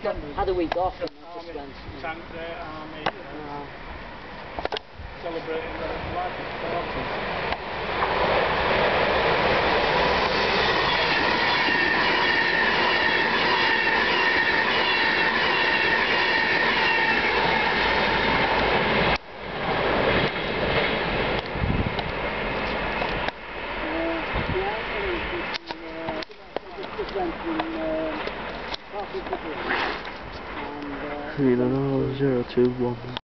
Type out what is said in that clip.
had a week off and I just Army, went. tank there, army, celebrating their life expectancy. Three 0 2 1.